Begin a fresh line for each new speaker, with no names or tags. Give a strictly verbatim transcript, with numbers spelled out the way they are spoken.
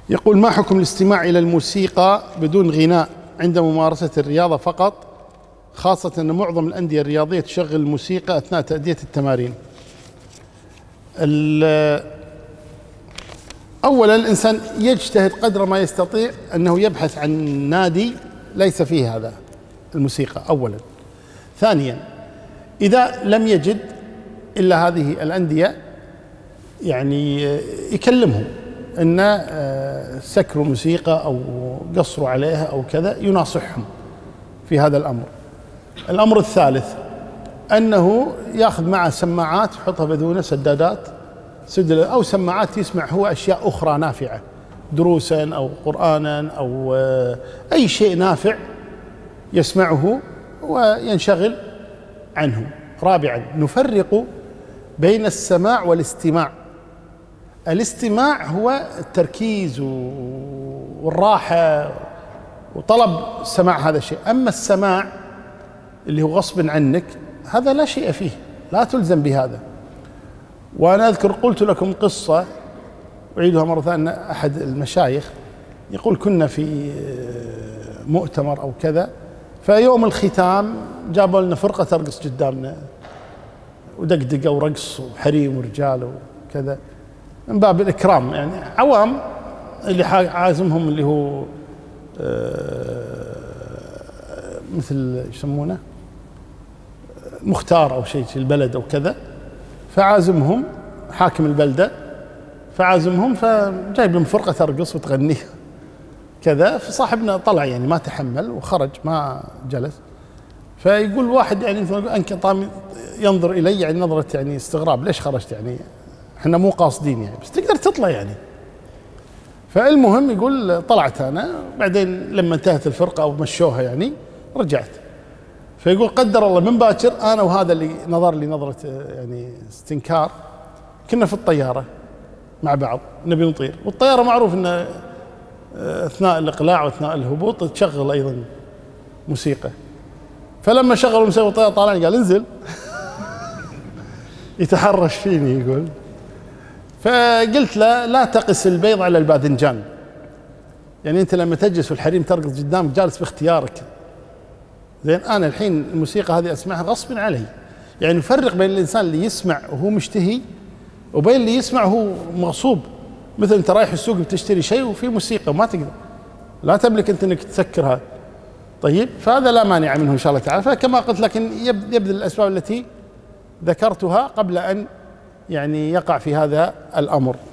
يقول: ما حكم الاستماع إلى الموسيقى بدون غناء عند ممارسة الرياضة فقط، خاصة أن معظم الأندية الرياضية تشغل الموسيقى أثناء تأدية التمارين؟ أولا، الإنسان يجتهد قدر ما يستطيع أنه يبحث عن نادي ليس فيه هذا الموسيقى أولا. ثانيا، إذا لم يجد إلا هذه الأندية يعني يكلمهم أن سكروا موسيقى أو قصروا عليها أو كذا، يناصحهم في هذا الأمر. الأمر الثالث أنه يأخذ معه سماعات يحطها بذونه، سدادات أو سماعات يسمع هو أشياء أخرى نافعة، دروسا أو قرآنا أو أي شيء نافع يسمعه وينشغل عنه. رابعا، نفرق بين السماع والاستماع. الاستماع هو التركيز والراحة وطلب سماع هذا الشيء، أما السماع اللي هو غصب عنك هذا لا شيء فيه، لا تلزم بهذا. وأنا أذكر قلت لكم قصة أعيدها مرة ثانية. أحد المشايخ يقول: كنا في مؤتمر أو كذا، فيوم الختام جابوا لنا فرقة ترقص قدامنا، ودقدقة ورقص وحريم ورجال وكذا، من باب الإكرام، يعني عوام اللي عازمهم اللي هو مثل يسمونه مختار أو شيء في البلد أو كذا، فعازمهم حاكم البلدة، فعازمهم فجايب لهم فرقة ترقص وتغني كذا. فصاحبنا طلع يعني ما تحمل وخرج ما جلس. فيقول واحد يعني أنك طامي ينظر إلي يعني نظرة يعني استغراب، ليش خرجت؟ يعني احنا مو قاصدين يعني، بس تقدر تطلع يعني. فالمهم يقول: طلعت أنا، بعدين لما انتهت الفرقة أو مشوها يعني رجعت. فيقول: قدر الله من باكر أنا وهذا اللي نظر لي نظرة يعني استنكار كنا في الطيارة مع بعض نبي نطير، والطيارة معروف أن أثناء الإقلاع وأثناء الهبوط تشغل أيضا موسيقى. فلما شغلوا موسيقى الطيارة طالعني قال: انزل. يتحرش فيني يقول. فقلت له: لا تقس البيض على الباذنجان، يعني أنت لما تجلس في الحريم ترقص قدامك جالس باختيارك، زين أنا الحين الموسيقى هذه أسمعها غصب علي. يعني نفرق بين الإنسان اللي يسمع وهو مشتهي وبين اللي يسمع وهو مغصوب. مثل أنت رايح السوق بتشتري شيء وفي موسيقى وما تقدر، لا تملك أنت أنك تسكرها، طيب فهذا لا مانع منه إن شاء الله تعالى. فكما قلت لكن يبذل الأسباب التي ذكرتها قبل أن يعني يقع في هذا الأمر.